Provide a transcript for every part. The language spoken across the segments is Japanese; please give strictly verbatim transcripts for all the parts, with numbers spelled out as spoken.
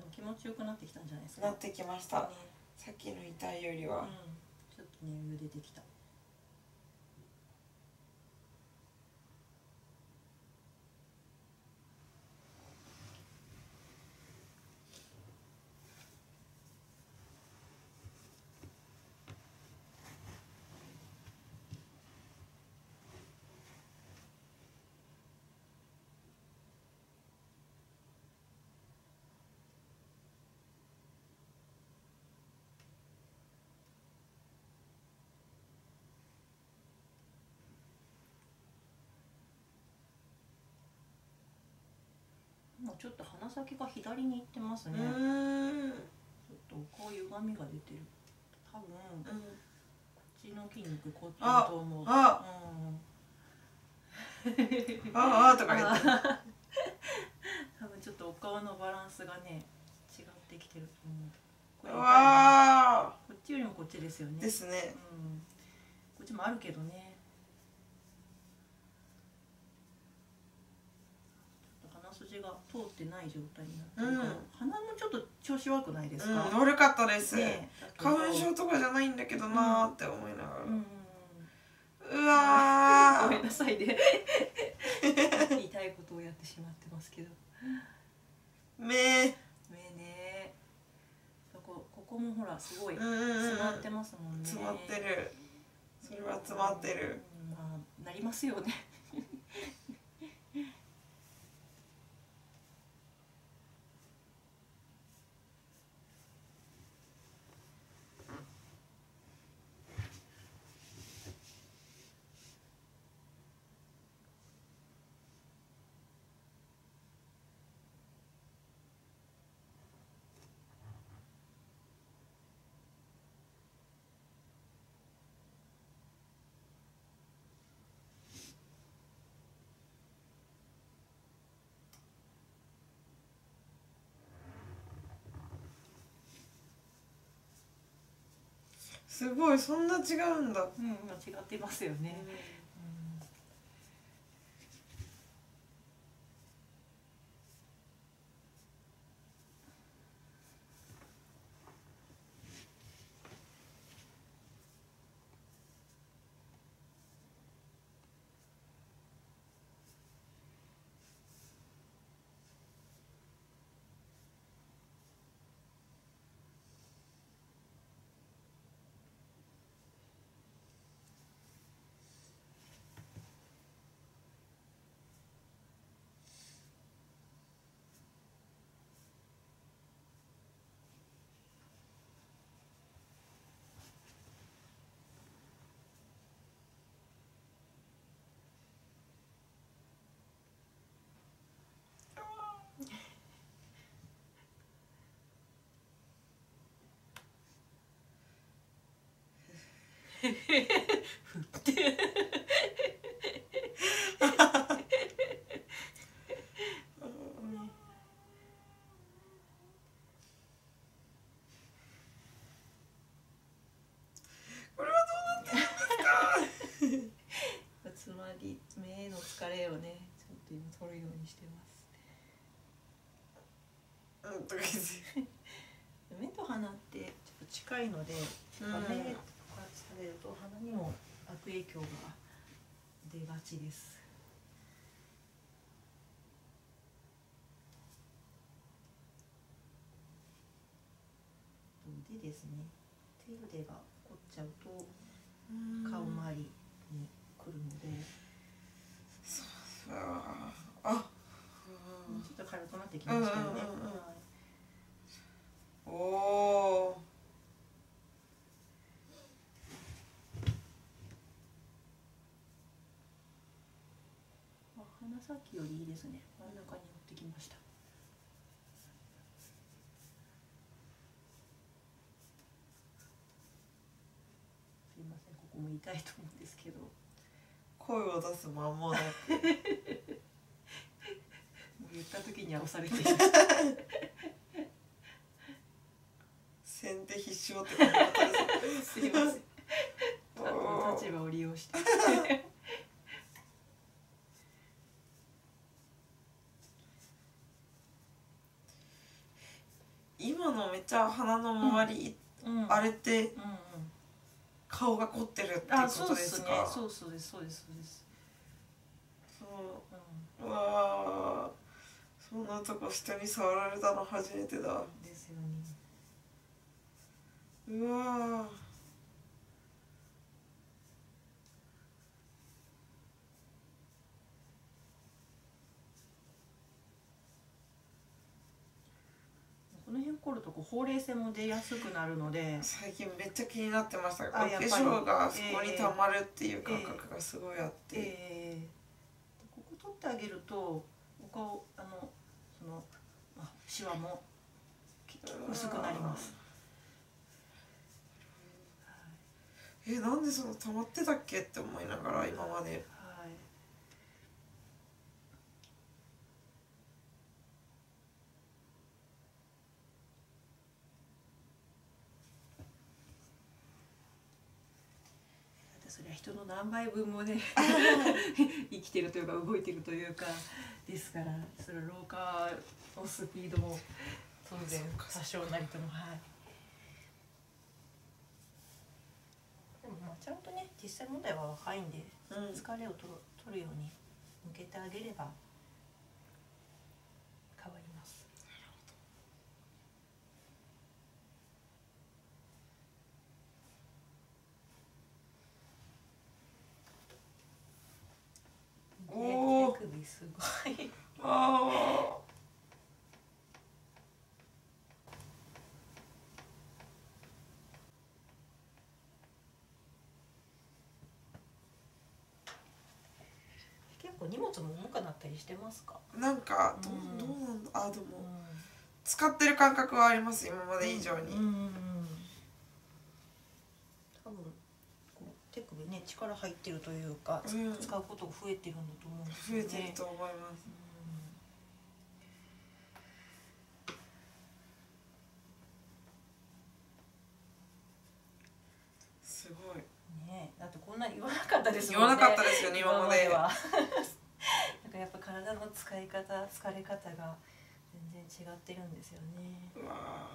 でも気持ちよくなってきたんじゃないですか。 なってきました、ね、さっきの痛いよりは、うん、 ちょっとね余裕出てきた。ちょっと鼻先が左に行ってますね。ちょっとこういう歪みが出てる。多分、うん、こっちの筋肉こっちだと思う。あ、うん、ああとか言って。多分ちょっとお顔のバランスがね違ってきてると思う。これ痛いな。こっちよりもこっちですよね。 ですね。 うん、こっちもあるけどね。筋が通ってない状態になってるから、うん、鼻もちょっと調子悪くないですか？ うん、悪かったです、ね、花粉症とかじゃないんだけどなーって思いながら、うんうん、うわーごめんなさいね言いたいことをやってしまってますけど、 目目ね、こここもほらすごい詰まってますもんね。 詰まってる、それは詰まってる、 うん、まあなりますよねすごい、そんな違うんだ。 うん、違ってますよね。振ってこれはどうなってるんですか？ つまり目の疲れをねちょっと今取るようにしてます。 うんとか目と鼻ってちょっと近いので、うん、目が疲れると鼻にも悪影響が出がちです。でですね、手腕が凝っちゃうと顔周りに来るので、 そうあ、 ちょっと軽くなってきましたよね。 おお。 鼻先よりいいですね。真ん中に持ってきました。すいません、ここも痛いと思うんですけど。 声を出すまんまだ。もう言った時には押されている。 先手必勝って感じだったです。 すいません。立場を利用して。 今のめっちゃ鼻の周り、うんうん、あれって、うんうん、顔が凝ってるってことですか？ そうそうですそうですそうです。 そう、うん、うわー、そんなとこ人に触られたの初めてだ。 ですよね。 うわー。 この辺凝るとこうほうれい線も出やすくなるので、 最近めっちゃ気になってましたが、お化粧がそこにたまるっていう感覚がすごいあって、えーえー、 ここ取ってあげるとお顔、あのそのシワも薄くなります。 え、なんでその溜まってたっけって思いながら今まで。はい。 それは人の何倍分もね生きてるというか動いてるというかですから、それは老化のスピードも当然多少なりとも、はい。でもまあちゃんとね、実際問題は若いんで、うん、疲れをと取るように向けてあげれば変わります。おお、手首すごい。ああ。結構荷物も重くなったりしてますか？ なんかどう、うん、どうなんだ。あ、でも、うん、使ってる感覚はあります、今まで以上に。うんうんうん、 多分こう手首ね力入ってるというか、うん、使うことが増えてるんだと思うんですよね。 増えてると思います。うん、すごい。 ね、だってこんな言わなかったですもんね。言わなかったですよね今までは。 なんかやっぱ体の使い方、疲れ方が全然違ってるんですよね。 うわ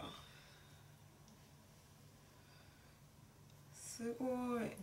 ー、すごい。ね、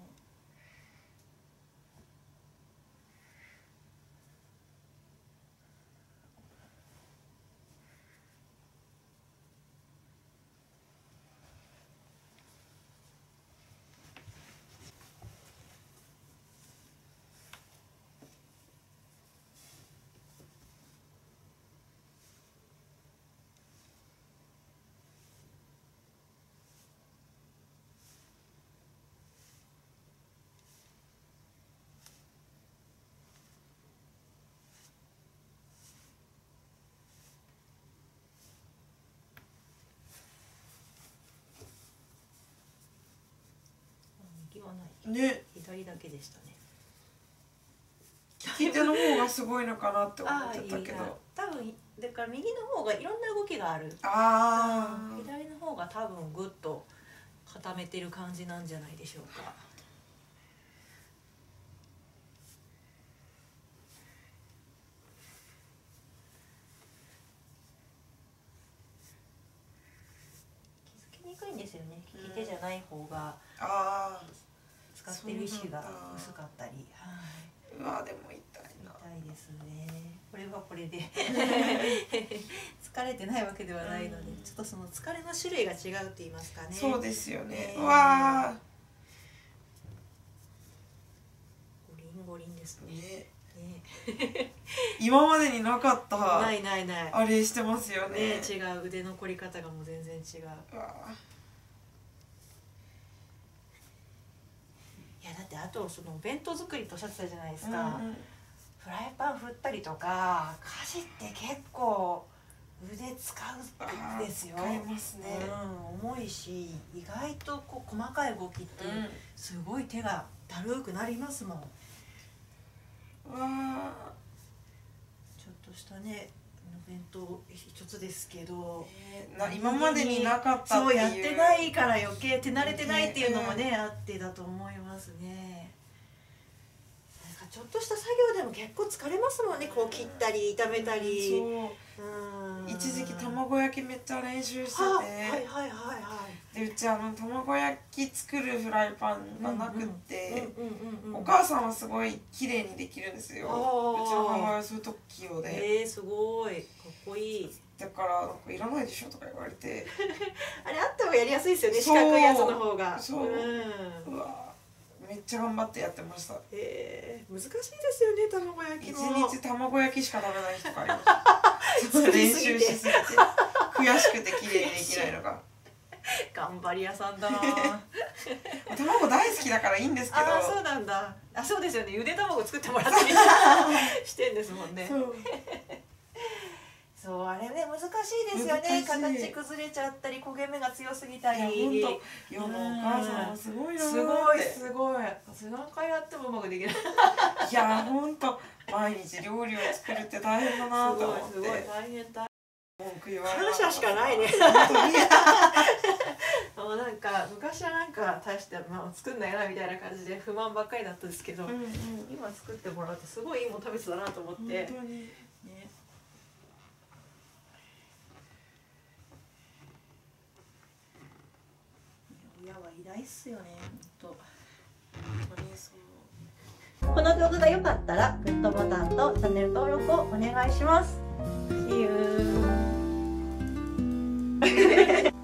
ね、左だけでしたね。 利き手の方がすごいのかなって思ってたけど、 多分だから右の方がいろんな動きがある。 ああ、 左の方が多分グッと固めてる感じなんじゃないでしょうか。気づきにくいんですよね。利き手じゃない方が。ああ。使ってる意思が薄かったり、はい。 うわ、でも痛いな。 痛いですね。これはこれで疲れてないわけではないので、うん、ちょっとその疲れの種類が違うって言いますかね。 そうですよね。えー、うわー。 ゴリンゴリンですね。ねね今までになかったないないないあれしてますよね。 ね、違う、腕の凝り方がもう全然違う。うわ、いやだってあとそのお弁当作りとおっしゃってたじゃないですか、うんうん、フライパン振ったりとか家事って結構腕使うんですよ。 使いますね、 うん、重いし意外とこう細かい動きってすごい手がだるくなりますもん。うわ、ちょっとしたねお弁当一つですけど、 えー、な今までになかったっていう、 そうやってないから余計手慣れてないっていうのもね、えー、あってだと思いますね。なんかちょっとした作業でも結構疲れますもんね、こう切ったり炒めたり、 うん、そう、うん、 一時期卵焼きめっちゃ練習してて、 はいはいはいはい。 でうちあの卵焼き作るフライパンがなくってお母さんはすごい綺麗にできるんですよ。うちの母親はそういうと器用で。 えー、すごいかっこいい。 だからなんかいらないでしょとか言われてあれあった方がやりやすいですよね、四角いやつの方が。 そう、うん、うわめっちゃ頑張ってやってました。 えー、難しいですよね卵焼きも。 一日卵焼きしか食べない日とかありました練習しすぎて悔しくて綺麗にできないのが頑張り屋さんだな卵大好きだからいいんですけど。 ああそうなんだ。あそうですよね、ゆで卵作ってもらったりしてんですもんね。そうそうあれね難しいですよね。形崩れちゃったり焦げ目が強すぎたり。 いや本当世のお母さんはすごいなーって。 すごいすごい。何回やってもうまくできない。 いや本当毎日料理を作るって大変だなと思って。 すごい大変だ。 文句言われ感謝しかないね。 本当にもうなんか昔はなんか大してまあ作んないなみたいな感じで不満ばっかりだったんですけど、うん、うん、今作ってもらうとすごいいいもの食べてたなと思って。本当にね。親は偉大っすよね、ほんと。この動画が良かったらグッドボタンとチャンネル登録をお願いします。See you